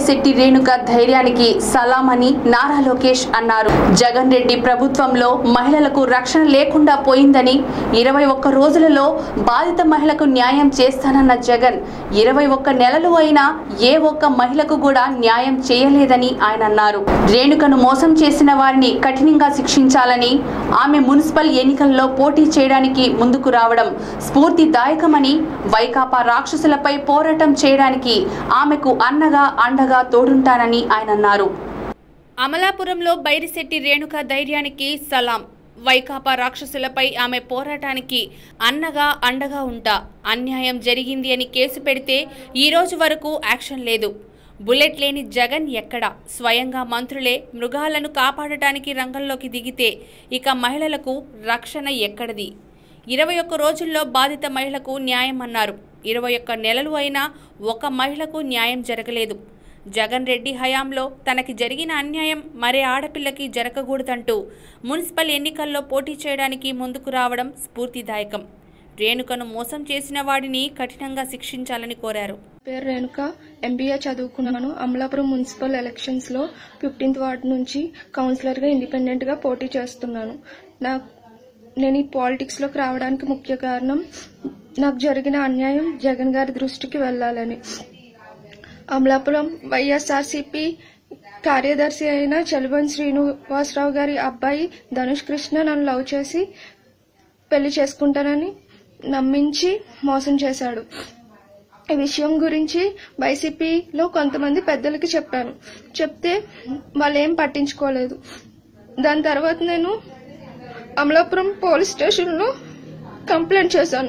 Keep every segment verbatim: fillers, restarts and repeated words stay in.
బైరిశెట్టి రేణుక ధైర్యానికి సలాం అని నారా లోకేష్ అన్నారు. జగన్ రెడ్డి ప్రభుత్వంలో మహిళలకు రక్షణ లేకుండా పోయిందని, ఇరవై ఒక్క రోజులలో బాధిత మహిళకు న్యాయం చేస్తానన్న జగన్ ఇరవై ఒక్క నెలలు అయినా ఏ ఒక్క మహిళకు కూడా న్యాయం చేయలేదని ఆయన అన్నారు. రేణుకను మోసం చేసిన వారిని కఠినంగా శిక్షించాలని, ఆమె మున్సిపల్ ఎన్నికల్లో పోటీ చేయడానికి ముందుకు రావడం స్ఫూర్తిదాయకమని, వైకాపా రాక్షసులపై పోరాటం చేయడానికి ఆమెకు అన్నగా అండగా తోడుంటానని ఆయన అన్నారు. అమలాపురంలో బైరిశెట్టి రేణుక ధైర్యానికి సలాం. వైకాపా రాక్షసులపై ఆమె పోరాటానికి అన్నగా అండగా ఉంటా. అన్యాయం జరిగింది అని కేసు పెడితే ఈ రోజు వరకు యాక్షన్ లేదు. బుల్లెట్ లేని జగన్ ఎక్కడ? స్వయంగా మంత్రులే మృగాలను కాపాడటానికి రంగంలోకి దిగితే ఇక మహిళలకు రక్షణ ఎక్కడిది? ఇరవై ఒక్క రోజుల్లో బాధిత మహిళకు న్యాయం అన్నారు. ఇరవై ఒక్క నెలలు అయినా ఒక మహిళకు న్యాయం జరగలేదు. జగన్ రెడ్డి హయాంలో తనకి జరిగిన అన్యాయం మరే ఆడపిల్లకి జరగకూడదంటూ మున్సిపల్ ఎన్నికల్లో పోటీ చేయడానికి ముందుకు రావడం స్ఫూర్తిదాయకం. రేణుకను మోసం చేసిన వాడిని కఠినంగా శిక్షించాలని కోరారు. పేరు రేణుక, ఎంబీఏ చదువుకున్నాను. అమలాపురం మున్సిపల్ ఎలక్షన్స్ లో ఫిఫ్టీన్త్ వార్డు నుంచి కౌన్సిలర్ గా ఇండిపెండెంట్ గా పోటీ చేస్తున్నాను. నాకు నేను ఈ పాలిటిక్స్ లోకి రావడానికి ముఖ్య కారణం నాకు జరిగిన అన్యాయం జగన్ గారి దృష్టికి వెళ్లాలని. అమలాపురం వైఎస్ఆర్సీపీ కార్యదర్శి అయిన చలబన్ శ్రీనివాసరావు గారి అబ్బాయి ధనుష్ కృష్ణ నన్ను లవ్ చేసి పెళ్లి చేసుకుంటానని నమ్మించి మోసం చేశాడు. ఈ విషయం గురించి వైసీపీలో కొంతమంది పెద్దలకి చెప్పాను. చెప్తే వాళ్ళు ఏం పట్టించుకోలేదు. దాని తర్వాత నేను అమలాపురం పోలీస్ స్టేషన్ లో కంప్లైంట్ చేశాను.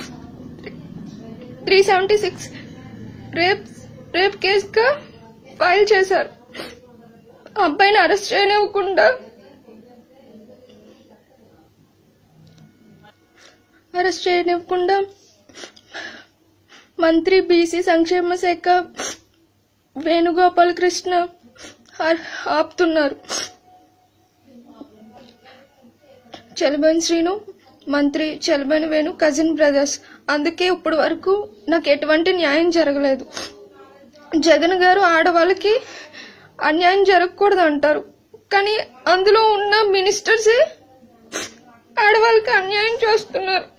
Three seventy six rape rape కేసుగా ఫైల్ చేశారు. అబ్బాయిని అరెస్ట్ చేయనివ్వకుండా అరెస్ట్ చేయనివ్వకుండా మంత్రి బీసీ సంక్షేమ శాఖ వేణుగోపాల్ కృష్ణ ఆపుతున్నారు. చలబన్ శ్రీను, మంత్రి చలబన్ వేణు కజిన్ బ్రదర్స్. అందుకే ఇప్పటి వరకు నాకు ఎటువంటి న్యాయం జరగలేదు. జగన్ గారు ఆడవాళ్ళకి అన్యాయం జరగకూడదు అంటారు, కానీ అందులో ఉన్న మినిస్టర్సే ఆడవాళ్ళకి అన్యాయం చేస్తున్నారు.